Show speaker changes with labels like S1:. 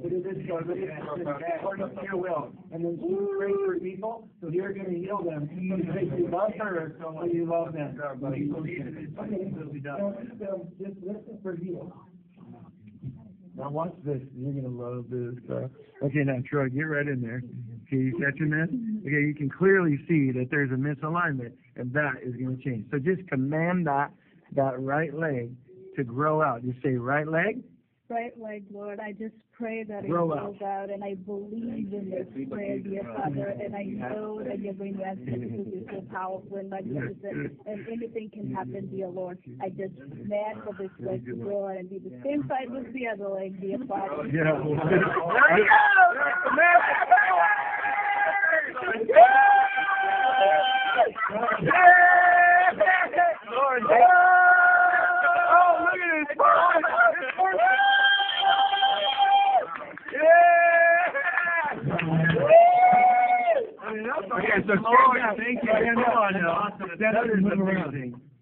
S1: It is His will. According to your will. And then she prays for people, so you're going to heal them. Because you love her, so you love them. Okay. Just listen for healing. Now watch this. You're going to love this. Okay, now Troy, get right in there. Okay, you catching that? Okay, you can clearly see that there's a misalignment, and that is going to change. So just command that right leg to grow out. Just say right leg.
S2: Right leg, Lord. I just pray that it
S1: Grow
S2: grows out, and I believe in this prayer, dear Father, and I know that you're going to answer because you're so powerful and magnificent, and anything can happen, dear Lord. I just demand for this leg to grow out and be the same size as the other leg, dear Father.
S1: Yeah. Lord, oh, look at this. Okay, so thank you. Come on now. That is amazing.